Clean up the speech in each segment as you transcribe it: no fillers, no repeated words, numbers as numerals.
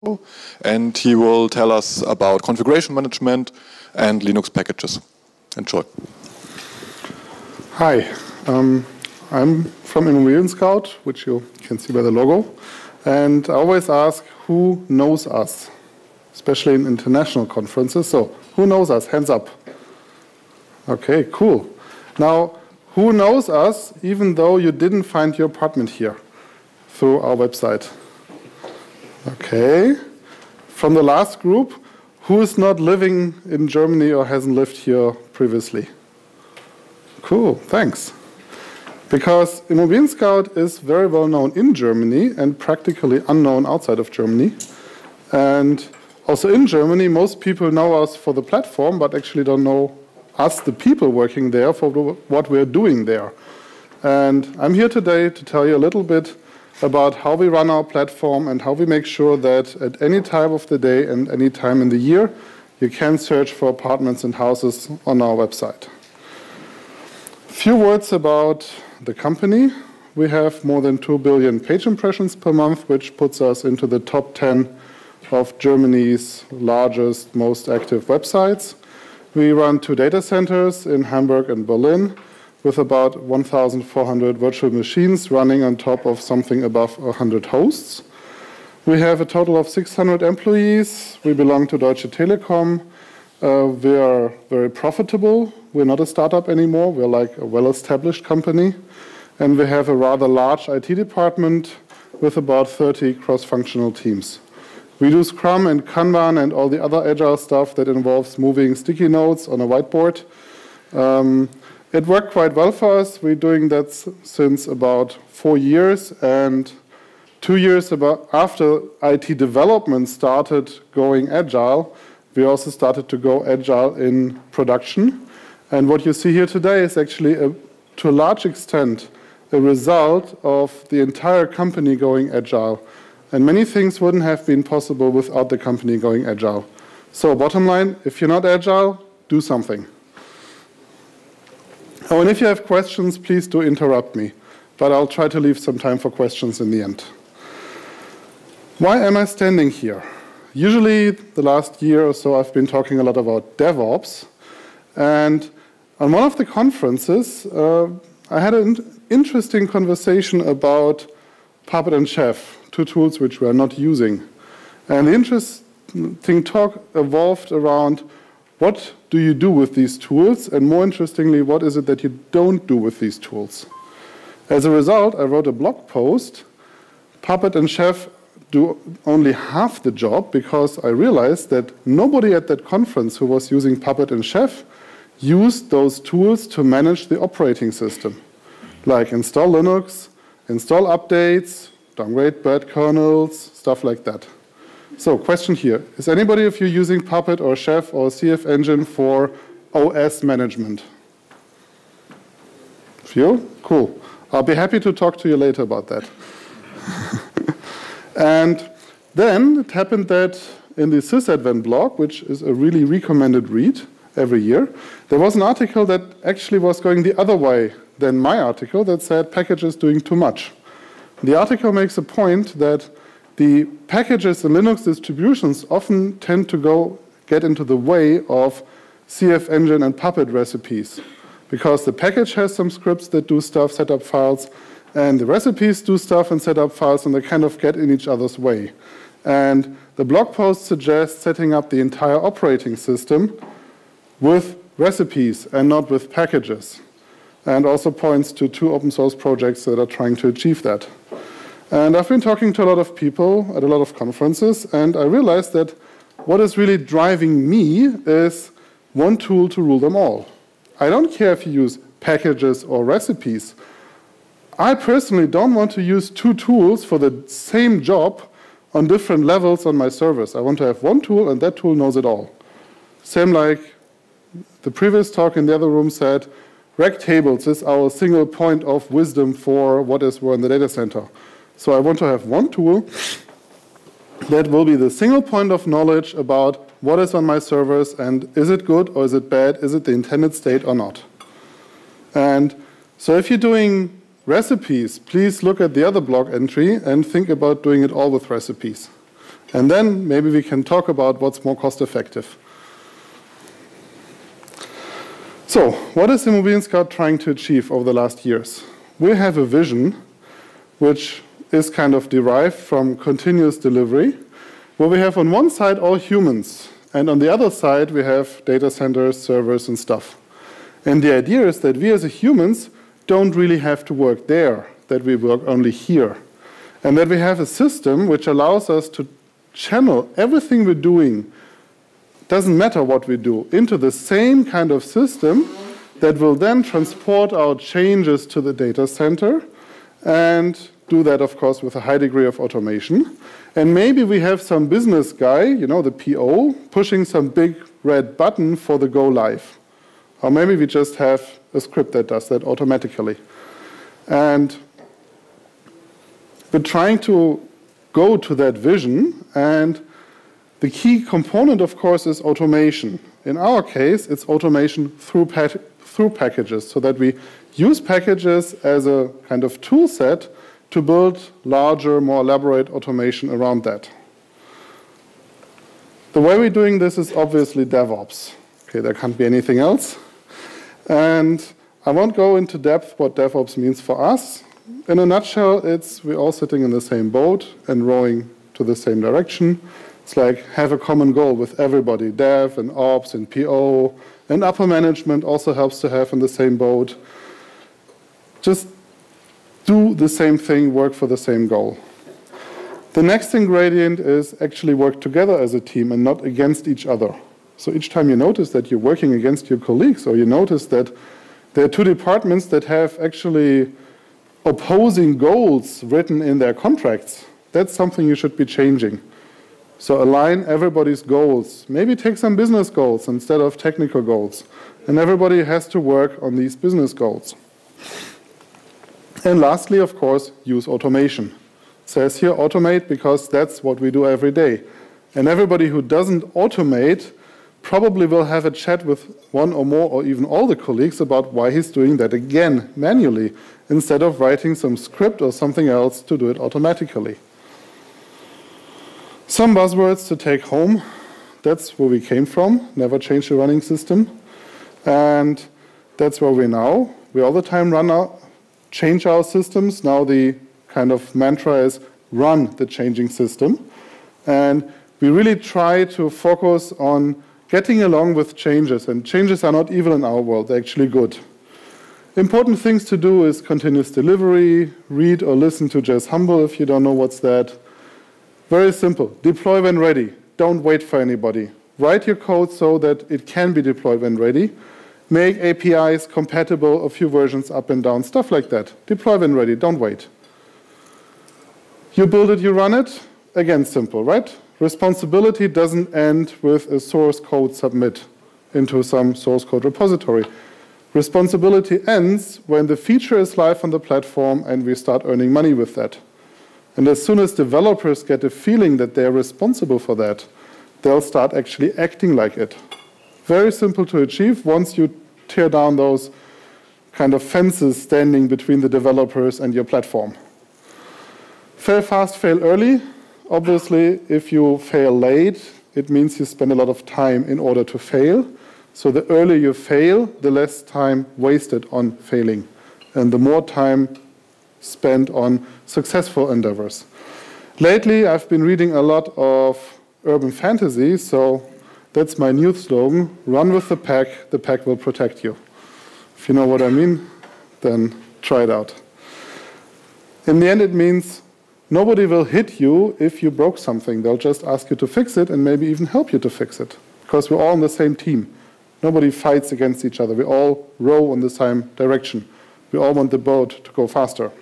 and he will tell us about configuration management and Linux packages. Enjoy. Hi, I'm from Innovation Scout, which you can see by the logo, and I always ask who knows us, especially in international conferences. So who knows us? Hands up. Okay, cool. Now, who knows us even though you didn't find your apartment here through our website? Okay. From the last group, who is not living in Germany or hasn't lived here previously? Cool, thanks. Because Immobilien Scout is very well known in Germany and practically unknown outside of Germany. And also in Germany, most people know us for the platform, but actually don't know us, the people working there, for what we're doing there. And I'm here today to tell you a little bit about how we run our platform and how we make sure that at any time of the day and any time in the year, you can search for apartments and houses on our website. A few words about the company. We have more than 2 billion page impressions per month, which puts us into the top 10 of Germany's largest, most active websites. We run 2 data centers in Hamburg and Berlin, with about 1,400 virtual machines running on top of something above 100 hosts. We have a total of 600 employees. We belong to Deutsche Telekom. We are very profitable. We're not a startup anymore. We're like a well-established company. And we have a rather large IT department with about 30 cross-functional teams. We do Scrum and Kanban and all the other agile stuff that involves moving sticky notes on a whiteboard. It worked quite well for us. We're doing that since about 4 years, and 2 years after IT development started going agile, we also started to go agile in production. And what you see here today is actually, to a large extent, a result of the entire company going agile. And many things wouldn't have been possible without the company going agile. So bottom line, if you're not agile, do something. Oh, and if you have questions, please do interrupt me. But I'll try to leave some time for questions in the end. Why am I standing here? Usually, the last year or so, I've been talking a lot about DevOps. And on one of the conferences, I had an interesting conversation about Puppet and Chef, 2 tools which we are not using. And the interesting talk evolved around what do you do with these tools, and more interestingly, what is it that you don't do with these tools? As a result, I wrote a blog post. Puppet and Chef do only half the job, because I realized that nobody at that conference who was using Puppet and Chef used those tools to manage the operating system, like install Linux, install updates, downgrade bad kernels, stuff like that. So, question here. Is anybody of you using Puppet or Chef or CF Engine for OS management? Few? Cool. I'll be happy to talk to you later about that. And then it happened that in the sysadmin blog, which is a really recommended read every year, there was an article that actually was going the other way than my article that said packages doing too much. The article makes a point that the packages in Linux distributions often tend to get into the way of CF Engine and Puppet recipes, because the package has some scripts that do stuff, set up files, and the recipes do stuff and set up files, and they kind of get in each other's way. And the blog post suggests setting up the entire operating system with recipes and not with packages, and also points to 2 open source projects that are trying to achieve that. And I've been talking to a lot of people at a lot of conferences, and I realized that what is really driving me is one tool to rule them all. I don't care if you use packages or recipes. I personally don't want to use 2 tools for the same job on different levels on my servers. I want to have one tool, and that tool knows it all. Same like the previous talk in the other room said, rec tables is our single point of wisdom for what is where in the data center. So I want to have one tool that will be the single point of knowledge about what is on my servers, and is it good or is it bad, is it the intended state or not. And so if you're doing recipes, please look at the other blog entry and think about doing it all with recipes. And then maybe we can talk about what's more cost effective. So, what is Immobilien Scout trying to achieve over the last years? We have a vision which is kind of derived from continuous delivery, where we have on one side all humans, and on the other side we have data centers, servers, and stuff. And the idea is that we as humans don't really have to work there, that we work only here. And that we have a system which allows us to channel everything we're doing, doesn't matter what we do, into the same kind of system that will then transport our changes to the data center and do that, of course, with a high degree of automation. And maybe we have some business guy, you know, the PO, pushing some big red button for the go live. Or maybe we just have a script that does that automatically. And we're trying to go to that vision, and the key component, of course, is automation. In our case, it's automation through packages, so that we use packages as a kind of tool set to build larger, more elaborate automation around that. The way we're doing this is obviously DevOps. Okay, there can't be anything else. And I won't go into depth what DevOps means for us. In a nutshell, it's we're all sitting in the same boat and rowing to the same direction. It's like have a common goal with everybody, dev and ops and PO, and upper management also helps to have in the same boat. Just do the same thing, work for the same goal. The next ingredient is actually work together as a team and not against each other. So each time you notice that you're working against your colleagues, or you notice that there are two departments that have actually opposing goals written in their contracts, that's something you should be changing. So align everybody's goals. Maybe take some business goals instead of technical goals. And everybody has to work on these business goals. And lastly, of course, use automation. It says here automate because that's what we do every day. And everybody who doesn't automate probably will have a chat with one or more or even all the colleagues about why he's doing that again manually instead of writing some script or something else to do it automatically. Some buzzwords to take home. That's where we came from. Never change the running system. And that's where we're now. We all the time change our systems. Now the kind of mantra is run the changing system. And we really try to focus on getting along with changes. And changes are not evil in our world. They're actually good. Important things to do is continuous delivery, read or listen to Jez Humble if you don't know what's that. Very simple. Deploy when ready. Don't wait for anybody. Write your code so that it can be deployed when ready. Make APIs compatible, a few versions up and down, stuff like that. Deploy when ready. Don't wait. You build it, you run it. Again, simple, right? Responsibility doesn't end with a source code submit into some source code repository. Responsibility ends when the feature is live on the platform and we start earning money with that. And as soon as developers get a feeling that they're responsible for that, they'll start actually acting like it. Very simple to achieve once you tear down those kind of fences standing between the developers and your platform. Fail fast, fail early. Obviously, if you fail late, it means you spend a lot of time in order to fail. So the earlier you fail, the less time wasted on failing, and the more time spent on successful endeavors. Lately, I've been reading a lot of urban fantasy, so that's my new slogan, run with the pack will protect you. If you know what I mean, then try it out. In the end, it means nobody will hit you if you broke something. They'll just ask you to fix it and maybe even help you to fix it, because we're all on the same team. Nobody fights against each other. We all row in the same direction. We all want the boat to go faster.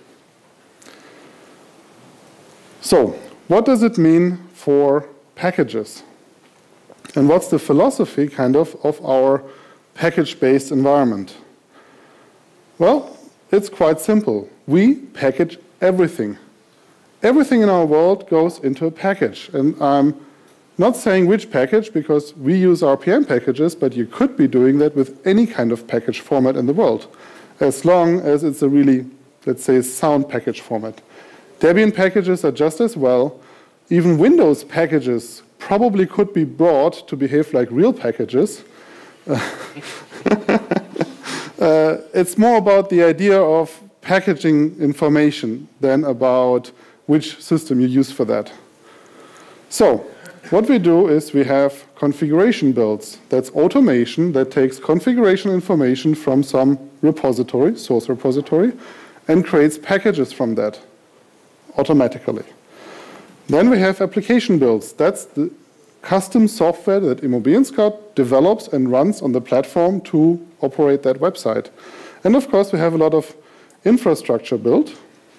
So, what does it mean for packages? And what's the philosophy, kind of our package-based environment? Well, it's quite simple. We package everything. Everything in our world goes into a package. And I'm not saying which package, because we use RPM packages, but you could be doing that with any kind of package format in the world, as long as it's a really, let's say, sound package format. Debian packages are just as well, even Windows packages probably could be brought to behave like real packages. It's more about the idea of packaging information than about which system you use for that. So what we do is we have configuration builds. That's automation that takes configuration information from some repository, source repository, and creates packages from that automatically. Then we have application builds. That's the custom software that ImmobilienScout develops and runs on the platform to operate that website. And of course, we have a lot of infrastructure build.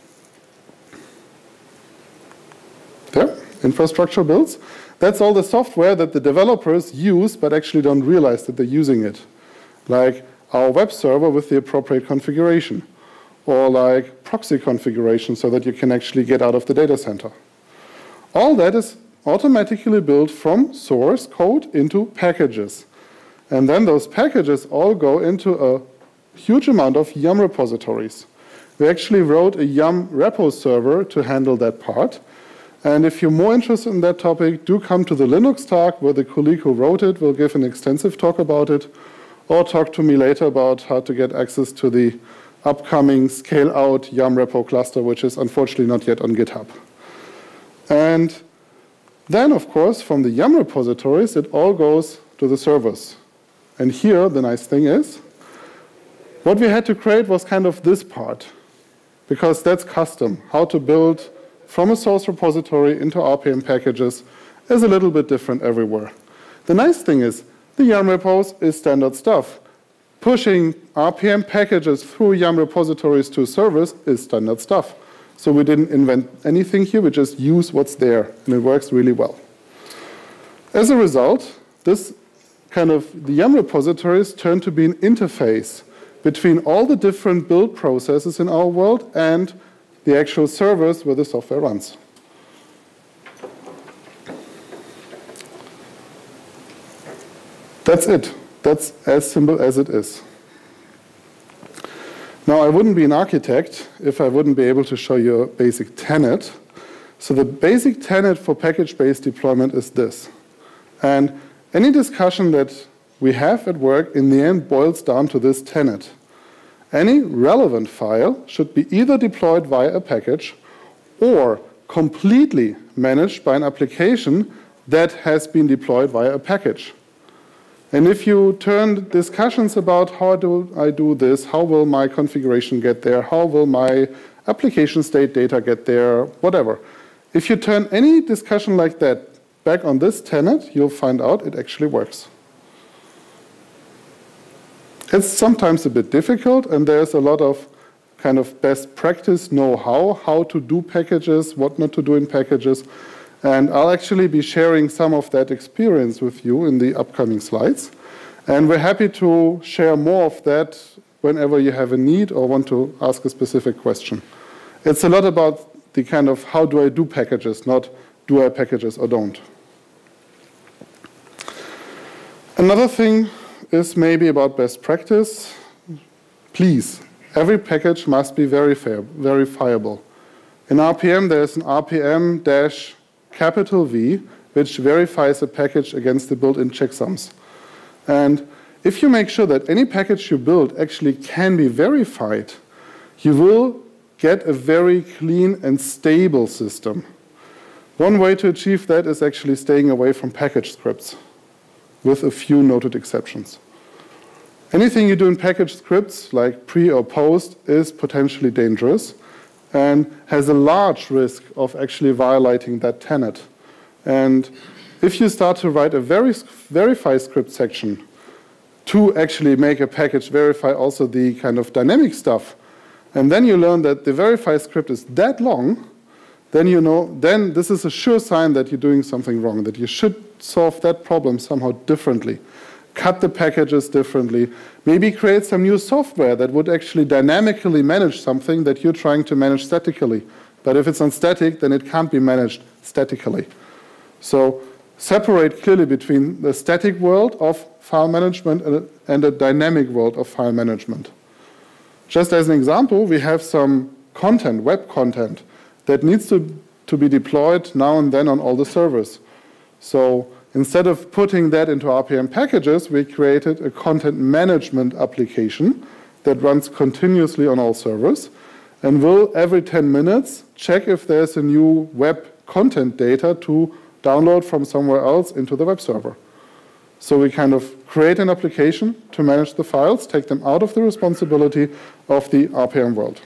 There, infrastructure builds. That's all the software that the developers use but actually don't realize that they're using it. Like our web server with the appropriate configuration, or like proxy configuration so that you can actually get out of the data center. All that is automatically built from source code into packages. And then those packages all go into a huge amount of Yum repositories. We actually wrote a Yum repo server to handle that part. And if you're more interested in that topic, do come to the Linux talk where the colleague who wrote it will give an extensive talk about it, or talk to me later about how to get access to the upcoming scale-out Yum repo cluster, which is unfortunately not yet on GitHub. And then, of course, from the Yum repositories, it all goes to the servers. And here, the nice thing is, what we had to create was kind of this part, because that's custom. How to build from a source repository into RPM packages is a little bit different everywhere. The nice thing is, the Yum repos is standard stuff. Pushing RPM packages through Yum repositories to servers is standard stuff. So we didn't invent anything here, we just use what's there, and it works really well. As a result, the Yum repositories turn to be an interface between all the different build processes in our world and the actual servers where the software runs. That's it. That's as simple as it is. Now, I wouldn't be an architect if I wouldn't be able to show you a basic tenet. So the basic tenet for package-based deployment is this. And any discussion that we have at work in the end boils down to this tenet. Any relevant file should be either deployed via a package or completely managed by an application that has been deployed via a package. And if you turn discussions about how do I do this, how will my configuration get there, how will my application state data get there, whatever. If you turn any discussion like that back on this tenet, you'll find out it actually works. It's sometimes a bit difficult, and there's a lot of kind of best practice know-how, how to do packages, what not to do in packages. And I'll actually be sharing some of that experience with you in the upcoming slides. And we're happy to share more of that whenever you have a need or want to ask a specific question. It's a lot about the kind of how do I do packages, not do I packages or don't. Another thing is maybe about best practice. Please, every package must be verifiable. In RPM, there's an RPM-V, which verifies a package against the built-in checksums. And if you make sure that any package you build actually can be verified, you will get a very clean and stable system. One way to achieve that is actually staying away from package scripts, with a few noted exceptions. Anything you do in package scripts, like pre or post, is potentially dangerous and has a large risk of actually violating that tenet. And if you start to write a verify script section to actually make a package verify also the kind of dynamic stuff, and then you learn that the verify script is that long, then you know, then this is a sure sign that you're doing something wrong, that you should solve that problem somehow differently. Cut the packages differently, maybe create some new software that would actually dynamically manage something that you're trying to manage statically. But if it's on static, then it can't be managed statically. So separate clearly between the static world of file management and a dynamic world of file management. Just as an example, we have some content, web content, that needs to to be deployed now and then on all the servers. So instead of putting that into RPM packages, we created a content management application that runs continuously on all servers and will every 10 minutes check if there's a new web content data to download from somewhere else into the web server. So we kind of create an application to manage the files, take them out of the responsibility of the RPM world.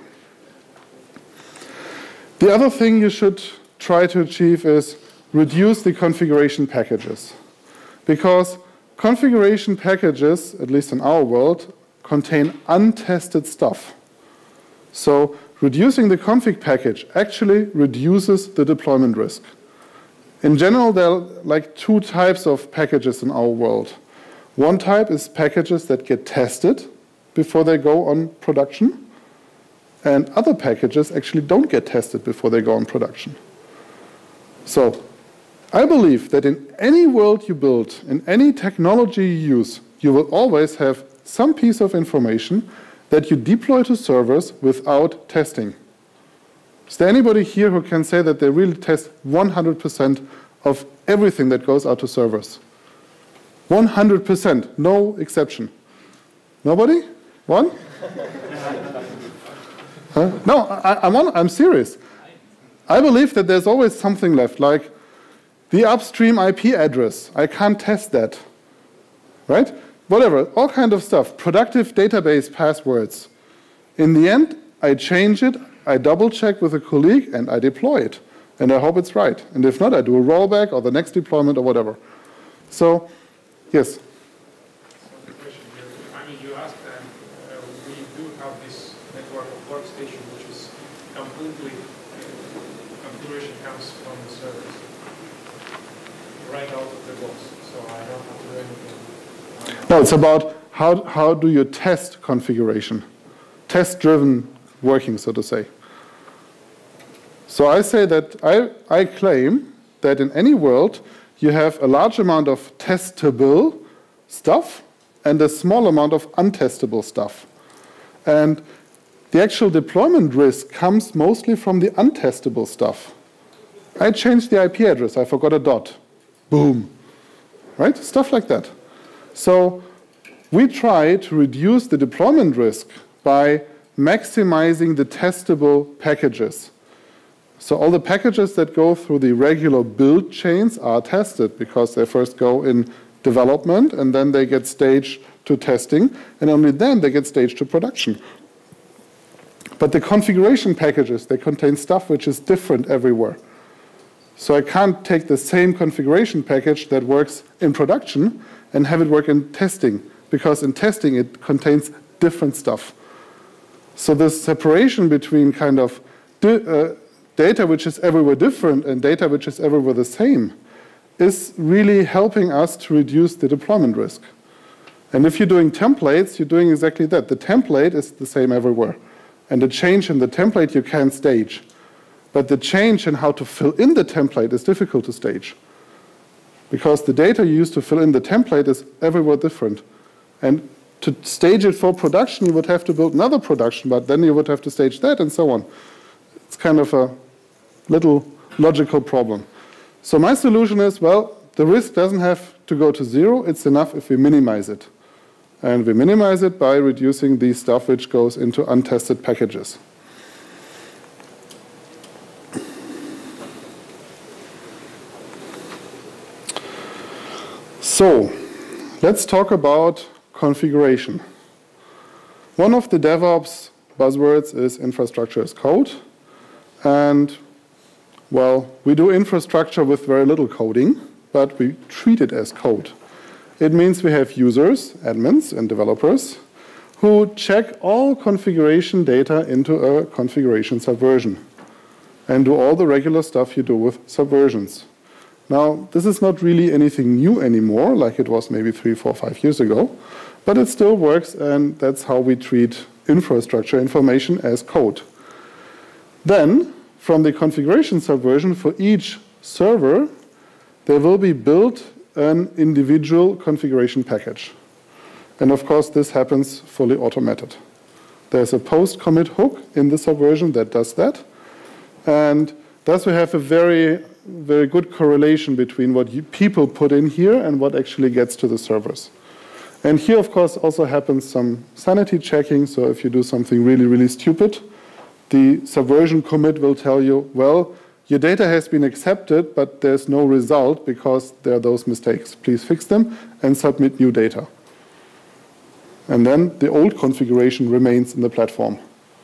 The other thing you should try to achieve is reduce the configuration packages. Because configuration packages, at least in our world, contain untested stuff. So reducing the config package actually reduces the deployment risk. In general, there are like two types of packages in our world. One type is packages that get tested before they go on production, and other packages actually don't get tested before they go on production. So I believe that in any world you build, in any technology you use, you will always have some piece of information that you deploy to servers without testing. Is there anybody here who can say that they really test 100% of everything that goes out to servers? 100%, no exception. Nobody? One? Huh? No, I'm serious. I believe that there's always something left, like the upstream IP address. I can't test that, right? Whatever, all kind of stuff. Productive database passwords. In the end, I change it, I double check with a colleague, and I deploy it. And I hope it's right. And if not, I do a rollback or the next deployment or whatever. So, yes? I mean, you asked, and we do have this network of workstation, which is completely, configuration comes from the servers, right out of the box. So I don't have to do anything. No, it's about how do you test configuration? Test-driven working, so to say. So I say that I claim that in any world you have a large amount of testable stuff and a small amount of untestable stuff. And the actual deployment risk comes mostly from the untestable stuff. I changed the IP address, I forgot a dot. Boom. Right? Stuff like that. So we try to reduce the deployment risk by maximizing the testable packages. So all the packages that go through the regular build chains are tested because they first go in development and then they get staged to testing and only then they get staged to production. But the configuration packages, they contain stuff which is different everywhere. So I can't take the same configuration package that works in production and have it work in testing, because in testing it contains different stuff. So this separation between kind of data which is everywhere different and data which is everywhere the same is really helping us to reduce the deployment risk. And if you're doing templates, you're doing exactly that. The template is the same everywhere. And the change in the template you can stage. But the change in how to fill in the template is difficult to stage. Because the data you use to fill in the template is everywhere different. And to stage it for production, you would have to build another production, but then you would have to stage that and so on. It's kind of a little logical problem. So my solution is, well, the risk doesn't have to go to zero. It's enough if we minimize it. And we minimize it by reducing the stuff which goes into untested packages. So let's talk about configuration. One of the DevOps buzzwords is infrastructure as code. And, well, we do infrastructure with very little coding, but we treat it as code. It means we have users, admins, and developers who check all configuration data into a configuration subversion and do all the regular stuff you do with subversions. Now, this is not really anything new anymore, like it was maybe 3, 4, 5 years ago, but it still works, and that's how we treat infrastructure information as code. Then, from the configuration subversion for each server, there will be built an individual configuration package. And of course, this happens fully automated. There's a post-commit hook in the subversion that does that. And Thus, we have a very, very good correlation between what people put in here and what actually gets to the servers. And here, of course, also happens some sanity checking. So if you do something really, really stupid, the subversion commit will tell you, well, your data has been accepted, but there's no result because there are those mistakes. Please fix them and submit new data. And then the old configuration remains in the platform.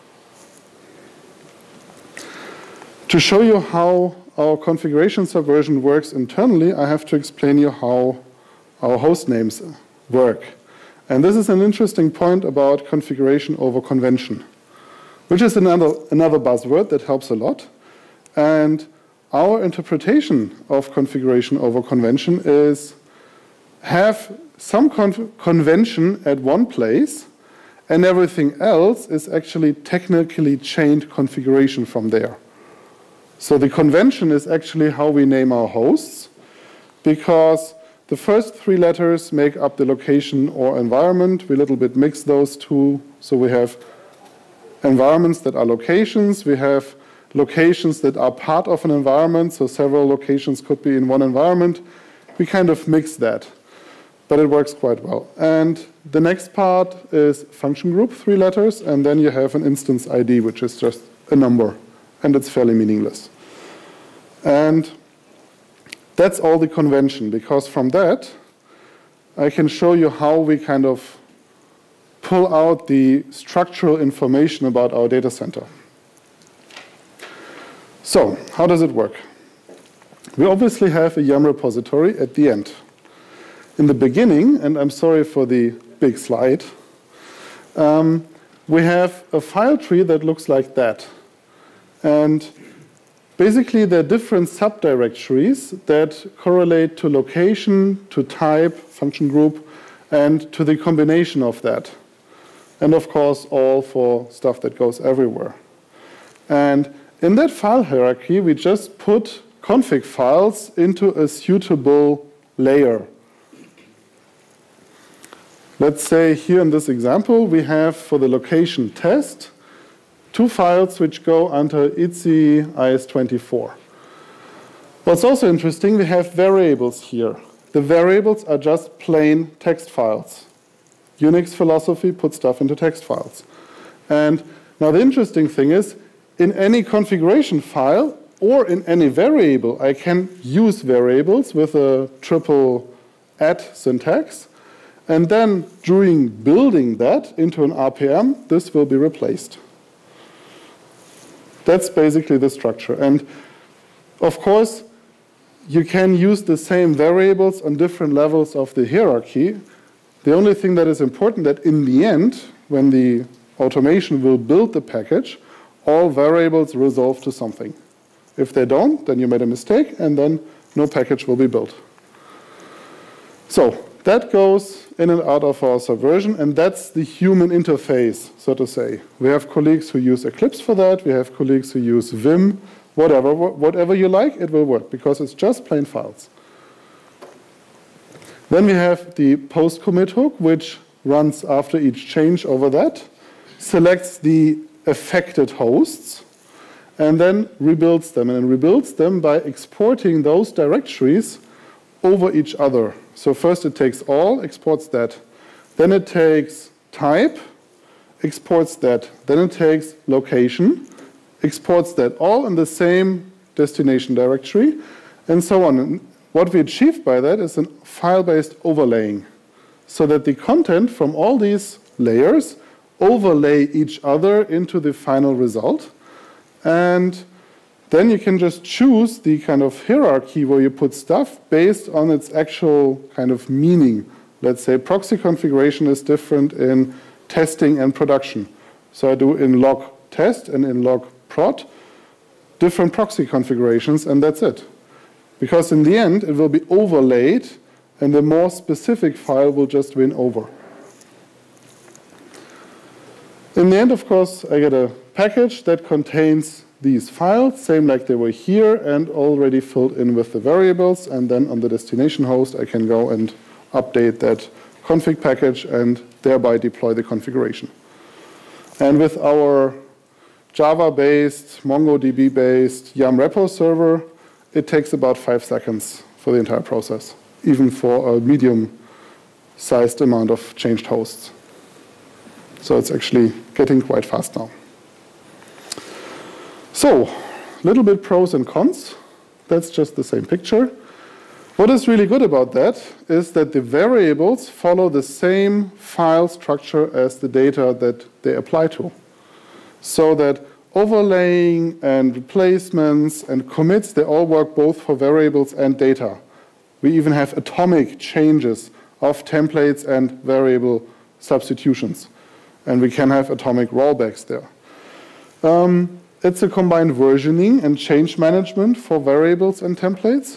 To show you how our configuration subversion works internally, I have to explain you how our host names work. And this is an interesting point about configuration over convention, which is another buzzword that helps a lot. And our interpretation of configuration over convention is have some convention at one place, and everything else is actually technically chained configuration from there. So the convention is actually how we name our hosts, because the first 3 letters make up the location or environment. We a little bit mix those two. So we have environments that are locations. We have locations that are part of an environment. So several locations could be in one environment. We kind of mix that, but it works quite well. And the next part is function group, 3 letters. And then you have an instance ID, which is just a number. And it's fairly meaningless. And that's all the convention, because from that, I can show you how we kind of pull out the structural information about our data center. So, how does it work? We obviously have a YAML repository at the end. In the beginning, and I'm sorry for the big slide, we have a file tree that looks like that. And basically, there are different subdirectories that correlate to location, to type, function group, and to the combination of that. And of course, all for stuff that goes everywhere. And in that file hierarchy, we just put config files into a suitable layer. Let's say here in this example, we have for the location test 2 files which go under ITSI IS-24. What's also interesting, we have variables here. The variables are just plain text files. Unix philosophy puts stuff into text files. And now the interesting thing is, in any configuration file or in any variable, I can use variables with a triple add syntax. And then during building that into an RPM, this will be replaced. That's basically the structure. And of course, you can use the same variables on different levels of the hierarchy. The only thing that is important that in the end, when the automation will build the package, all variables resolve to something. If they don't, then you made a mistake, and then no package will be built. So that goes in and out of our subversion, and that's the human interface, so to say. We have colleagues who use Eclipse for that. We have colleagues who use Vim. Whatever you like, it will work, because it's just plain files. Then we have the post-commit hook, which runs after each change over that, selects the affected hosts, and then rebuilds them. And rebuilds them by exporting those directories over each other. So first it takes all, exports that. Then it takes type, exports that. Then it takes location, exports that, all in the same destination directory, and so on. And what we achieve by that is a file-based overlaying, so that the content from all these layers overlay each other into the final result. And then you can just choose the kind of hierarchy where you put stuff based on its actual kind of meaning. Let's say proxy configuration is different in testing and production. So I do in log test and in log prod different proxy configurations, and that's it. Because in the end, it will be overlaid, and the more specific file will just win over. In the end, of course, I get a package that contains these files, same like they were here, and already filled in with the variables. And then on the destination host, I can go and update that config package and thereby deploy the configuration. And with our Java-based, MongoDB-based Yum repo server, it takes about 5 seconds for the entire process, even for a medium-sized amount of changed hosts. So it's actually getting quite fast now. So, a little bit pros and cons. That's just the same picture. What is really good about that is that the variables follow the same file structure as the data that they apply to. So that overlaying and replacements and commits, they all work both for variables and data. We even have atomic changes of templates and variable substitutions. And we can have atomic rollbacks there. It's a combined versioning and change management for variables and templates.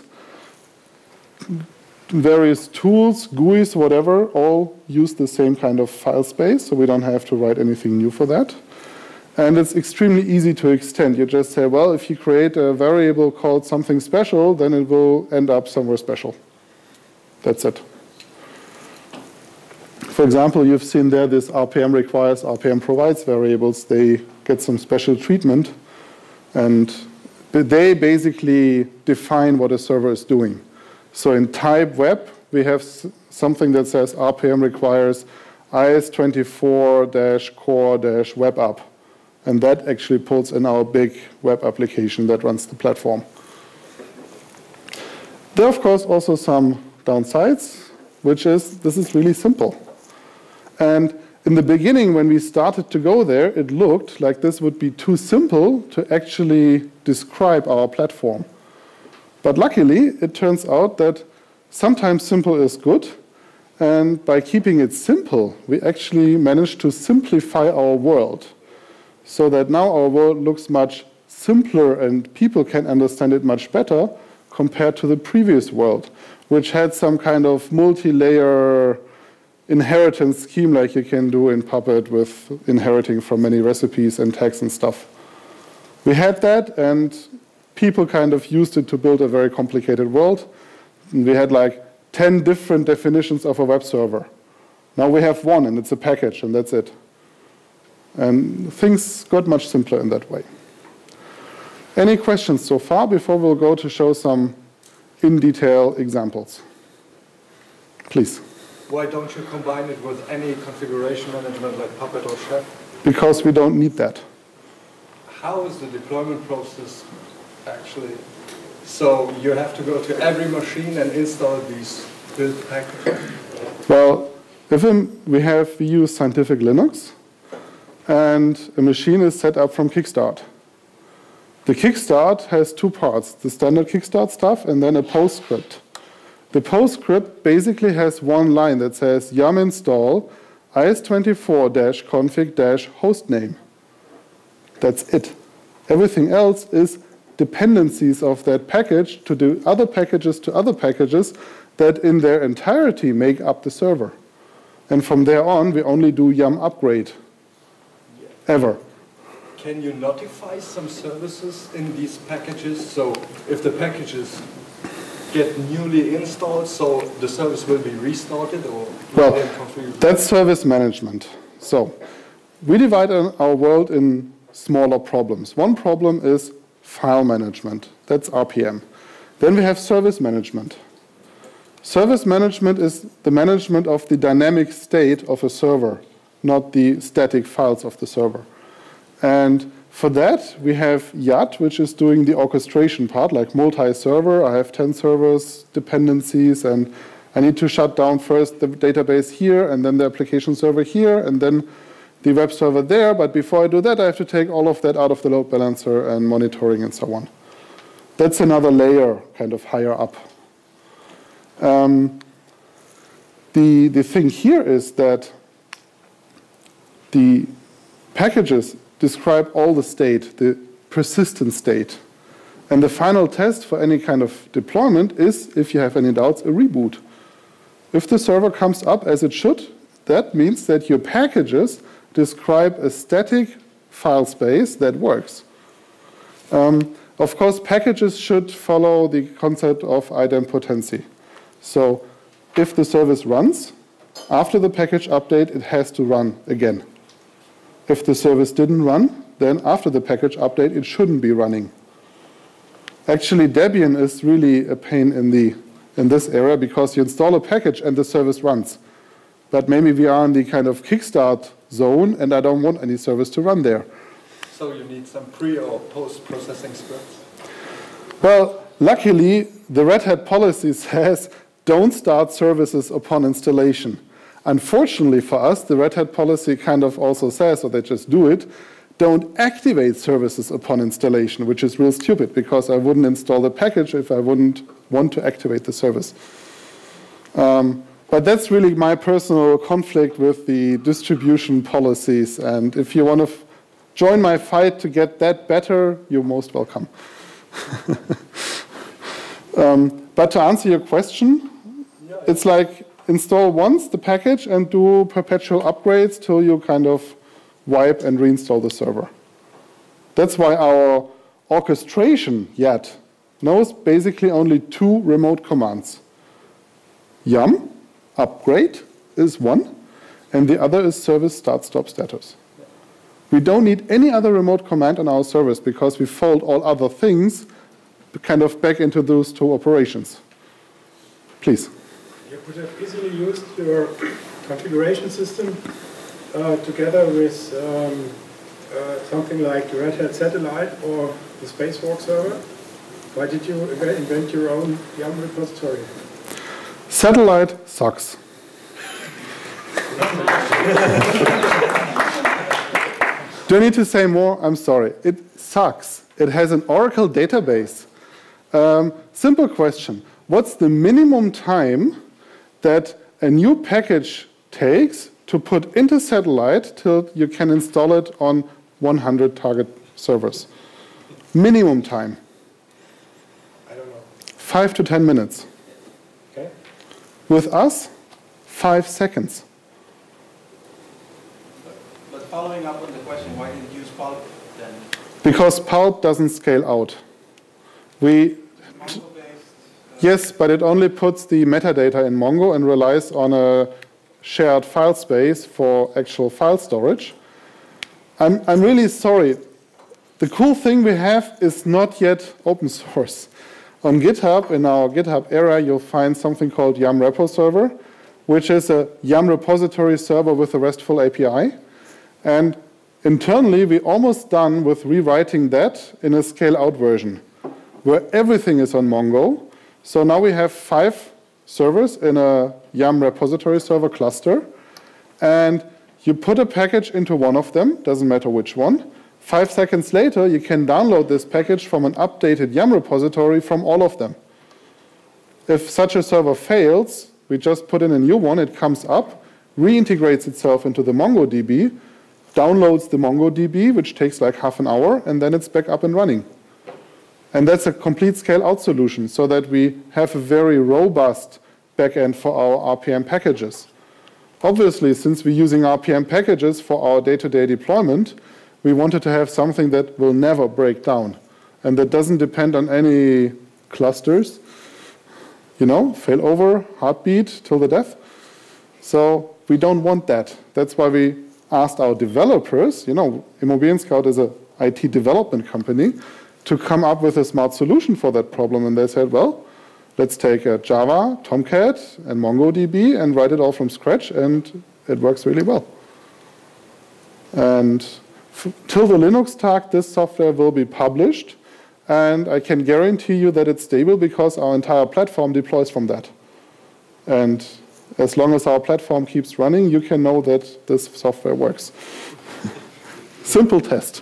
Various tools, GUIs, whatever, all use the same kind of file space, so we don't have to write anything new for that. And it's extremely easy to extend. You just say, well, if you create a variable called something special, then it will end up somewhere special. That's it. For example, you've seen there this RPM requires, RPM provides variables. They get some special treatment, and they basically define what a server is doing. So in type web, we have something that says RPM requires is24-core-web app. And that actually pulls in our big web application that runs the platform. There are, of course, also some downsides, which is this is really simple. And in the beginning, when we started to go there, it looked like this would be too simple to actually describe our platform. But luckily, it turns out that sometimes simple is good. And by keeping it simple, we actually managed to simplify our world, so that now our world looks much simpler and people can understand it much better compared to the previous world, which had some kind of multi-layer inheritance scheme like you can do in Puppet with inheriting from many recipes and tags and stuff. We had that, and people kind of used it to build a very complicated world. And we had like 10 different definitions of a web server. Now we have one, and it's a package, and that's it. And things got much simpler in that way. Any questions so far before we'll go to show some in-detail examples? Please. Why don't you combine it with any configuration management like Puppet or Chef? Because we don't need that. How is the deployment process actually? So you have to go to every machine and install these build packages? Well, we use Scientific Linux, and a machine is set up from Kickstart. The Kickstart has two parts, the standard Kickstart stuff and then a PostScript. The PostScript basically has one line that says yum install is24-config-hostname. That's it. Everything else is dependencies of that package to do other packages that in their entirety make up the server. And from there on, we only do yum upgrade. Ever. Can you notify some services in these packages? So if the packages get newly installed, so the service will be restarted, or well, that's service management. So we divide our world in smaller problems. One problem is file management. That's RPM. Then we have service management. Service management is the management of the dynamic state of a server, not the static files of the server. And for that, we have YAT, which is doing the orchestration part, like multi-server. I have 10 servers, dependencies, and I need to shut down first the database here, and then the application server here, and then the web server there. But before I do that, I have to take all of that out of the load balancer and monitoring and so on. That's another layer, kind of higher up. The thing here is that the packages describe all the state, the persistent state. And the final test for any kind of deployment is, if you have any doubts, a reboot. If the server comes up as it should, that means that your packages describe a static file space that works. Of course, packages should follow the concept of idempotency. So if the service runs, after the package update, it has to run again. If the service didn't run, then after the package update, it shouldn't be running. Actually, Debian is really a pain in this area because you install a package and the service runs. But maybe we are in the kind of kickstart zone and I don't want any service to run there. So you need some pre- or post-processing scripts? Well, luckily, the Red Hat policy says don't start services upon installation. Unfortunately for us, the Red Hat policy kind of also says, or they just do it, don't activate services upon installation, which is real stupid because I wouldn't install the package if I wouldn't want to activate the service. But that's really my personal conflict with the distribution policies. And if you want to join my fight to get that better, you're most welcome. But to answer your question, it's like install once the package and do perpetual upgrades till you kind of wipe and reinstall the server. That's why our orchestration yet knows basically only 2 remote commands. Yum, upgrade is one, and the other is service start stop status. We don't need any other remote command on our service because we fold all other things kind of back into those 2 operations. Please. You could have easily used your configuration system together with something like Red Hat Satellite or the Spacewalk server. Why did you invent your own YAML repository? Satellite sucks. Do I need to say more? I'm sorry. It sucks. It has an Oracle database. Simple question. What's the minimum time that a new package takes to put into Satellite till you can install it on 100 target servers? Minimum time. I don't know. 5 to 10 minutes. Okay. With us, 5 seconds. But following up on the question, why didn't you use Pulp then? Because Pulp doesn't scale out. Yes, but it only puts the metadata in Mongo and relies on a shared file space for actual file storage. I'm really sorry. The cool thing we have is not yet open source. On GitHub, in our GitHub area, you'll find something called Yum Repo Server, which is a Yum repository server with a RESTful API. And internally, we're almost done with rewriting that in a scale-out version, where everything is on Mongo. So now we have 5 servers in a Yum repository server cluster, and you put a package into one of them, doesn't matter which one. 5 seconds later, you can download this package from an updated Yum repository from all of them. If such a server fails, we just put in a new one, it comes up, reintegrates itself into the MongoDB, downloads the MongoDB, which takes like half an hour, and then it's back up and running. And that's a complete scale-out solution so that we have a very robust backend for our RPM packages. Obviously, since we're using RPM packages for our day-to-day deployment, we wanted to have something that will never break down and that doesn't depend on any clusters, you know, fail over, heartbeat till the death. So we don't want that. That's why we asked our developers, you know, ImmobilienScout is an IT development company, to come up with a smart solution for that problem. And they said, well, let's take Java, Tomcat, and MongoDB and write it all from scratch, and it works really well. And till the Linux Tag, this software will be published, and I can guarantee you that it's stable because our entire platform deploys from that. And as long as our platform keeps running, you can know that this software works. Simple test.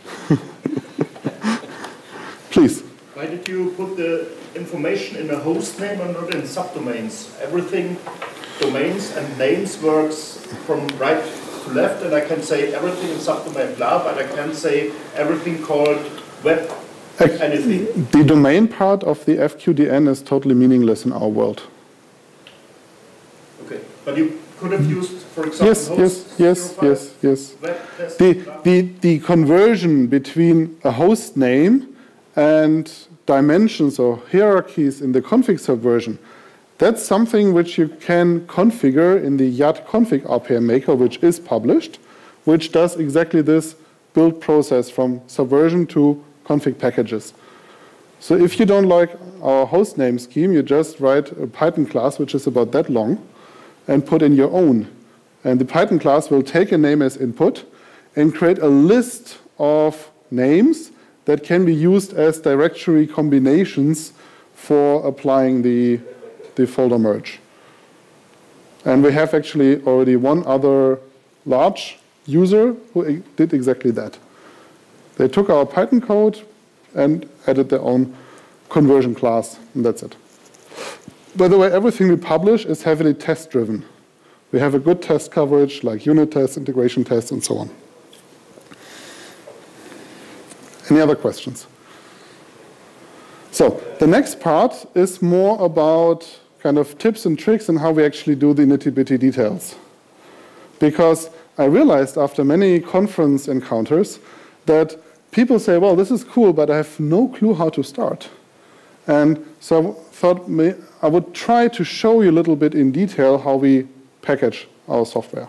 Please. Why did you put the information in a host name and not in subdomains? Everything, domains and names works from right to left, and I can say everything in subdomain blah, but I can't say everything called web anything. The domain part of the FQDN is totally meaningless in our world. Okay, but you could have used, for example, yes. Web test, The conversion between a host name and dimensions or hierarchies in the config subversion, that's something which you can configure in the YAT config RPM maker, which is published, which does exactly this build process from Subversion to config packages. So if you don't like our hostname scheme, you just write a Python class, which is about that long, and put in your own. And the Python class will take a name as input and create a list of names that can be used as directory combinations for applying the folder merge. And we have actually already one other large user who did exactly that. They took our Python code and added their own conversion class, and that's it. By the way, everything we publish is heavily test-driven. We have a good test coverage, like unit tests, integration tests, and so on. Any other questions? So the next part is more about kind of tips and tricks and how we actually do the nitty-bitty details. Because I realized after many conference encounters that people say, well, this is cool, but I have no clue how to start. And so I thought I would try to show you a little bit in detail how we package our software.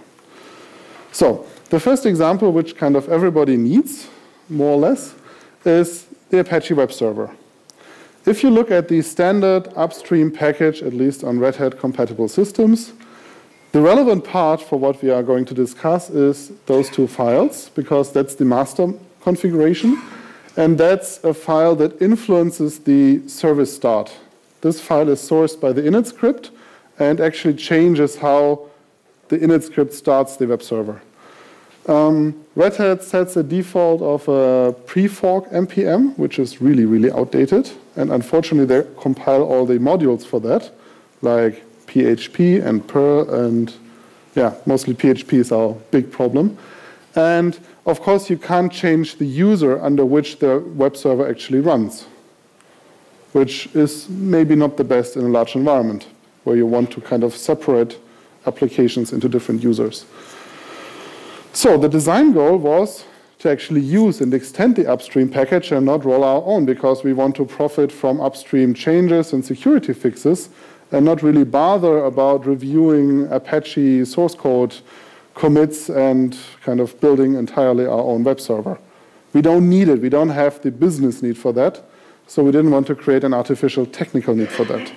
So the first example, which kind of everybody needs, more or less, is the Apache web server. If you look at the standard upstream package, at least on Red Hat compatible systems, the relevant part for what we are going to discuss is those two files, because that's the master configuration, and that's a file that influences the service start. This file is sourced by the init script and actually changes how the init script starts the web server. Red Hat sets a default of a pre-fork NPM, which is really, really outdated. And unfortunately, they compile all the modules for that, like PHP and Perl, and yeah, mostly PHP is our big problem. And of course, you can't change the user under which the web server actually runs, which is maybe not the best in a large environment, where you want to kind of separate applications into different users. So the design goal was to actually use and extend the upstream package and not roll our own, because we want to profit from upstream changes and security fixes and not really bother about reviewing Apache source code commits and kind of building entirely our own web server. We don't need it. We don't have the business need for that, so we didn't want to create an artificial technical need for that.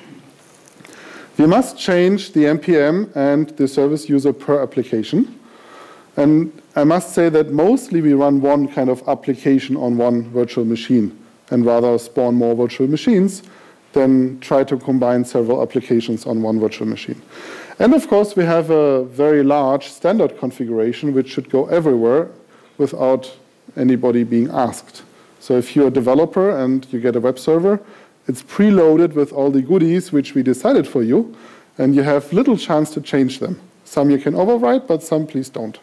We must change the NPM and the service user per application. And I must say that mostly we run one kind of application on one virtual machine, and rather spawn more virtual machines than try to combine several applications on one virtual machine. And of course, we have a very large standard configuration which should go everywhere without anybody being asked. So if you're a developer and you get a web server, it's preloaded with all the goodies which we decided for you, and you have little chance to change them. Some you can overwrite, but some please don't.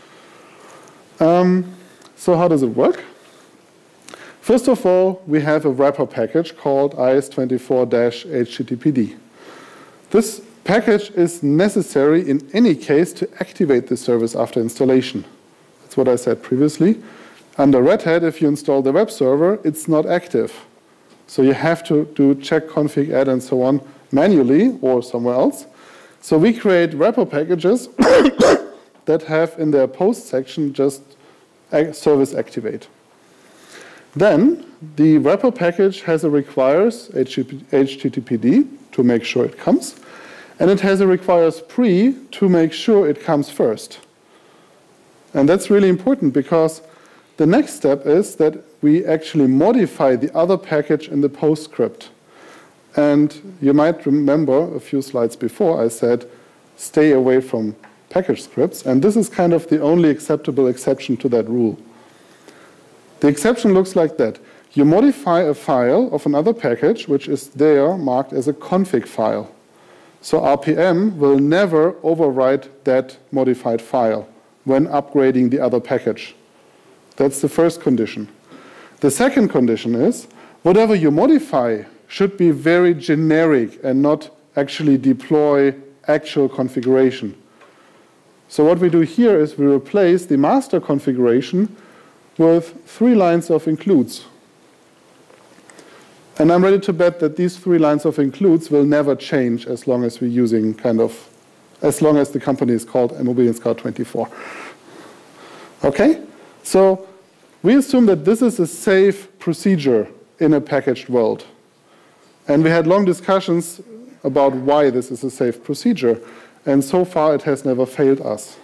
So how does it work? First of all, we have a wrapper package called IS24-HTTPD. This package is necessary in any case to activate the service after installation. That's what I said previously. Under Red Hat, if you install the web server, it's not active. So you have to do check, config, add, and so on manually or somewhere else. So we create wrapper packages that have in their post section just service activate. Then the wrapper package requires HTTPD to make sure it comes, and it requires pre to make sure it comes first. And that's really important, because the next step is that we actually modify the other package in the post script. And you might remember a few slides before I said stay away from package scripts, and this is kind of the only acceptable exception to that rule. The exception looks like that. You modify a file of another package which is there marked as a config file. So RPM will never overwrite that modified file when upgrading the other package. That's the first condition. The second condition is whatever you modify should be very generic and not actually deploy actual configuration. So what we do here is we replace the master configuration with 3 lines of includes. And I'm ready to bet that these 3 lines of includes will never change as long as we're using as long as the company is called Immobilien Scout 24. Okay? So we assume that this is a safe procedure in a packaged world. And we had long discussions about why this is a safe procedure. And so far, it has never failed us.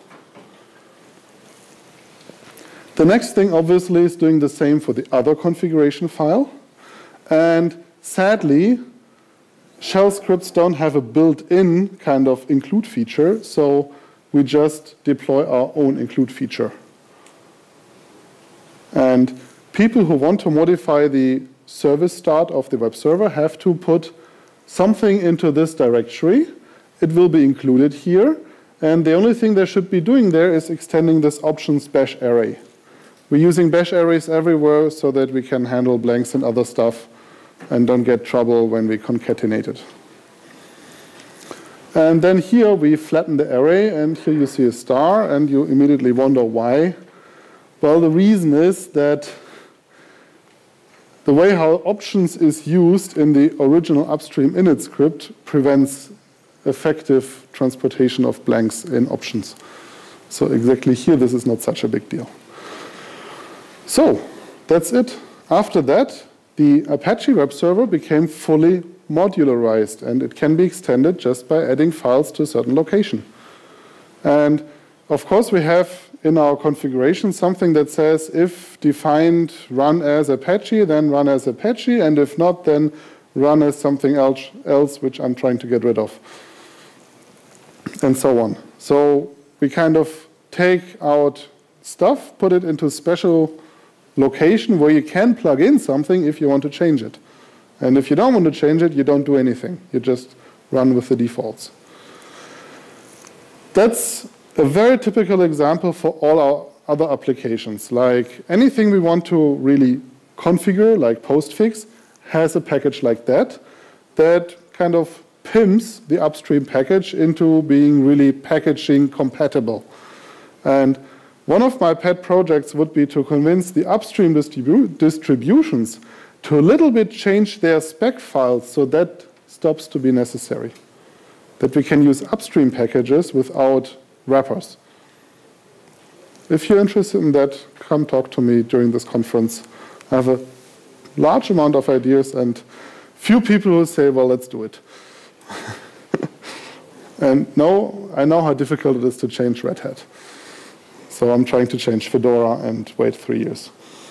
The next thing, obviously, is doing the same for the other configuration file. And sadly, shell scripts don't have a built-in kind of include feature, so we just deploy our own include feature. And people who want to modify the service start of the web server have to put something into this directory. It will be included here. And the only thing they should be doing there is extending this options bash array. We're using bash arrays everywhere so that we can handle blanks and other stuff and don't get trouble when we concatenate it. And then here we flatten the array, and here you see a star, and you immediately wonder why. Well, the reason is that the way how options is used in the original upstream init script prevents effective transportation of blanks in options. So exactly here, this is not such a big deal. So that's it. After that, the Apache web server became fully modularized, and it can be extended just by adding files to a certain location. And of course, we have in our configuration something that says if defined run as Apache, then run as Apache, and if not, then run as something else which I'm trying to get rid of, and so on. So we kind of take out stuff, put it into a special location where you can plug in something if you want to change it. And if you don't want to change it, you don't do anything. You just run with the defaults. That's a very typical example for all our other applications. Like anything we want to really configure, like postfix, has a package like that kind of pimps the upstream package into being really packaging compatible. And one of my pet projects would be to convince the upstream distributions to a little bit change their spec files so that stops to be necessary. That we can use upstream packages without wrappers. If you're interested in that, come talk to me during this conference. I have a large amount of ideas and few people who say, well, let's do it. And no, I know how difficult it is to change Red Hat. So I'm trying to change Fedora and wait 3 years.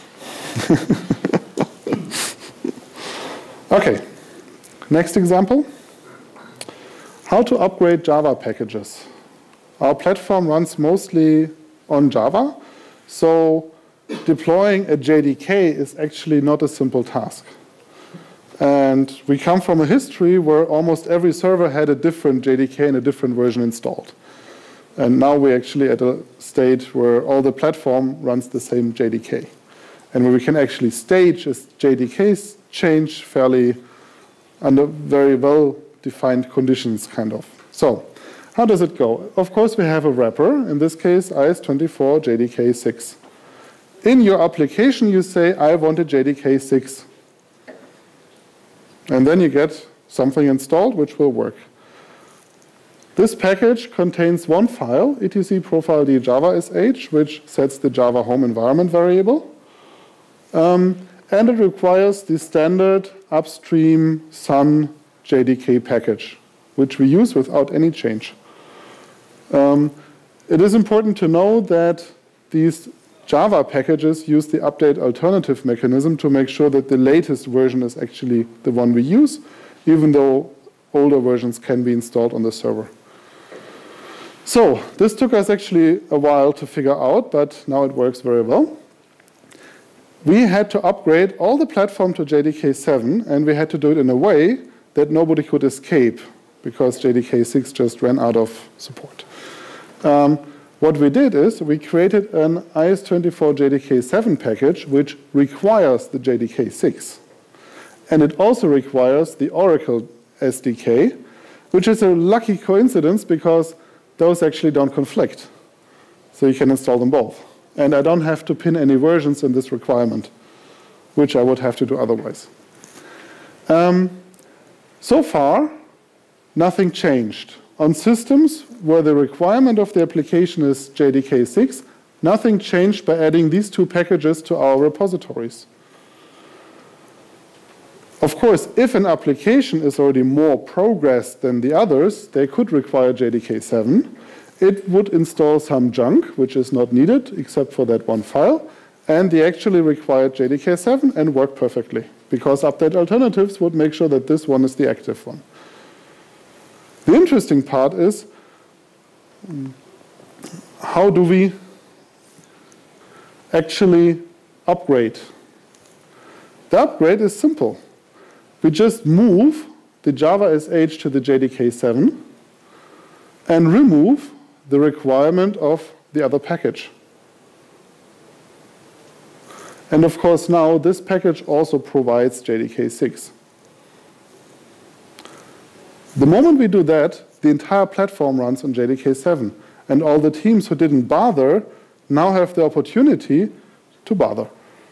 Okay, next example. How to upgrade Java packages. Our platform runs mostly on Java, so deploying a JDK is actually not a simple task. And we come from a history where almost every server had a different JDK and a different version installed. And now we're actually at a state where all the platform runs the same JDK. And where we can actually stage a JDK change fairly under very well-defined conditions, kind of. So how does it go? Of course, we have a wrapper, in this case, IS24 JDK 6. In your application, you say, I want a JDK 6. And then you get something installed which will work. This package contains one file, etc profile.d java sh, which sets the Java home environment variable. And it requires the standard upstream Sun JDK package, which we use without any change. It is important to know that these Java packages use the update alternative mechanism to make sure that the latest version is actually the one we use, even though older versions can be installed on the server. So this took us actually a while to figure out, but now it works very well. We had to upgrade all the platform to JDK 7, and we had to do it in a way that nobody could escape, because JDK 6 just ran out of support. What we did is we created an IS24 JDK 7 package, which requires the JDK 6. And it also requires the Oracle SDK, which is a lucky coincidence because those actually don't conflict. So you can install them both. And I don't have to pin any versions in this requirement, which I would have to do otherwise. So far, nothing changed. On systems where the requirement of the application is JDK 6, Nothing changed by adding these two packages to our repositories. Of course, if an application is already more progressed than the others, they could require JDK 7. It would install some junk, which is not needed, except for that one file, and they actually required JDK 7 and worked perfectly, because update alternatives would make sure that this one is the active one. The interesting part is, how do we actually upgrade? The upgrade is simple. We just move the Java SH to the JDK 7 and remove the requirement of the other package. And of course now this package also provides JDK 6. The moment we do that, the entire platform runs on JDK 7, and all the teams who didn't bother now have the opportunity to bother.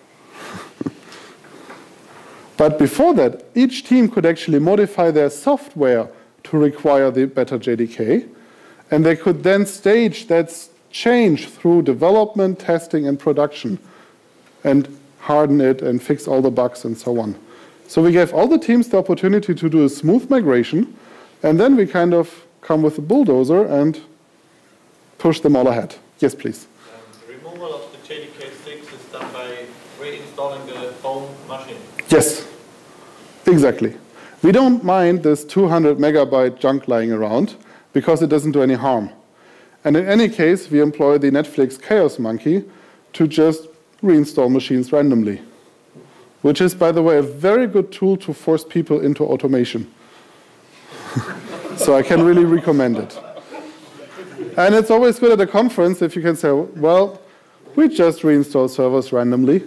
But before that, each team could actually modify their software to require the better JDK, and they could then stage that change through development, testing, and production, and harden it and fix all the bugs and so on. So we gave all the teams the opportunity to do a smooth migration, and then we kind of come with a bulldozer and push them all ahead. Yes, please. The removal of the JDK 6 is done by reinstalling the home machine. Yes, exactly. We don't mind this 200 megabyte junk lying around because it doesn't do any harm. And in any case, we employ the Netflix Chaos Monkey to just reinstall machines randomly, which is, by the way, a very good tool to force people into automation. So I can really recommend it. And it's always good at a conference if you can say, well, we just reinstall servers randomly.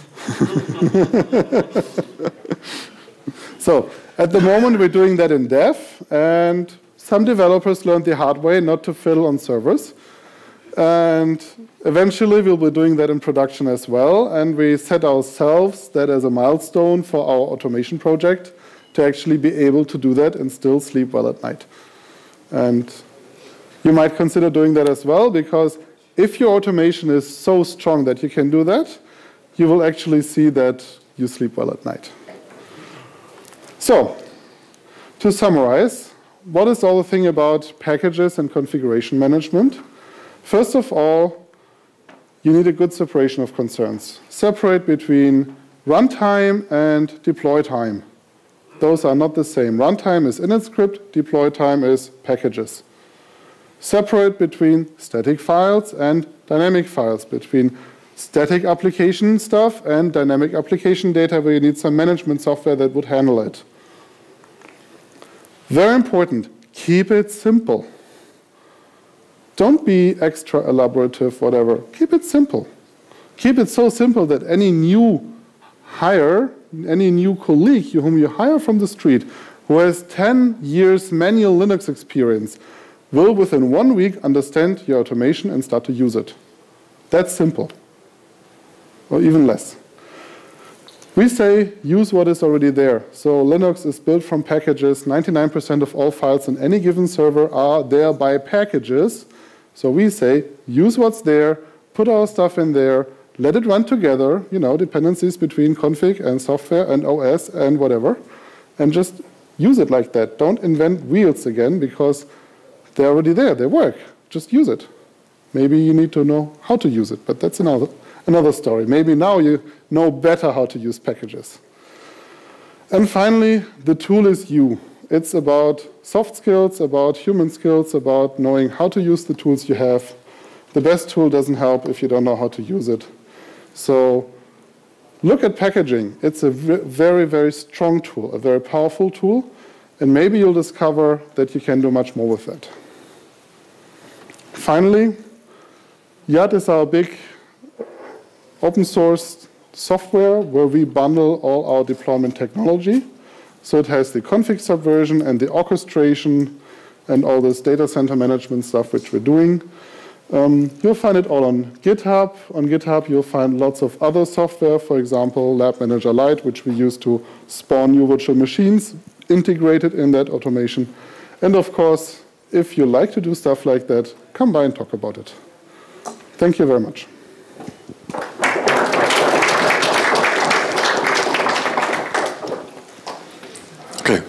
So at the moment, we're doing that in dev, and some developers learned the hard way not to fiddle on servers. And eventually, we'll be doing that in production as well. And we set ourselves that as a milestone for our automation project to actually be able to do that and still sleep well at night. And you might consider doing that as well, because if your automation is so strong that you can do that, you will actually see that you sleep well at night. So, to summarize, what is all the thing about packages and configuration management? First of all, you need a good separation of concerns. Separate between runtime and deploy time. Those are not the same. Runtime is init script, deploy time is packages. Separate between static files and dynamic files, between static application stuff and dynamic application data where you need some management software that would handle it. Very important, keep it simple. Don't be extra elaborative, whatever. Keep it simple. Keep it so simple that any new hire, any new colleague whom you hire from the street who has 10 years manual Linux experience will within 1 week understand your automation and start to use it. That's simple, or even less. We say use what is already there. So Linux is built from packages. 99% of all files in any given server are there by packages. So we say use what's there, put our stuff in there, let it run together, you know, dependencies between config and software and OS and whatever, and just use it like that. Don't invent wheels again because they're already there, they work. Just use it. Maybe you need to know how to use it, but that's another story. Maybe now you know better how to use packages. And finally, the tool is you. It's about soft skills, about human skills, about knowing how to use the tools you have. The best tool doesn't help if you don't know how to use it. So look at packaging. It's a very, very strong tool, a very powerful tool, and maybe you'll discover that you can do much more with that. Finally, Yad is our big open source software where we bundle all our deployment technology. So it has the config subversion and the orchestration and all this data center management stuff which we're doing. You'll find it all on GitHub. On GitHub, you'll find lots of other software, for example, Lab Manager Lite, which we use to spawn new virtual machines, integrated in that automation. And of course, if you like to do stuff like that, come by and talk about it. Thank you very much.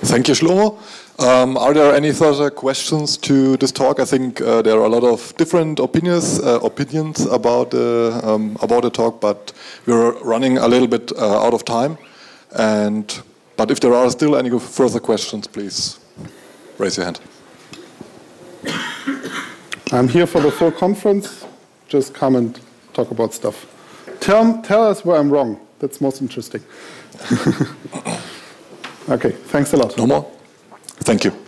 Thank you, Shlomo. Are there any further questions to this talk? I think there are a lot of different opinions about the talk, but we're running a little bit out of time. But if there are still any further questions, please raise your hand. I'm here for the full conference. Just come and talk about stuff. Tell us where I'm wrong. That's most interesting. Okay, thanks a lot. No more? Thank you.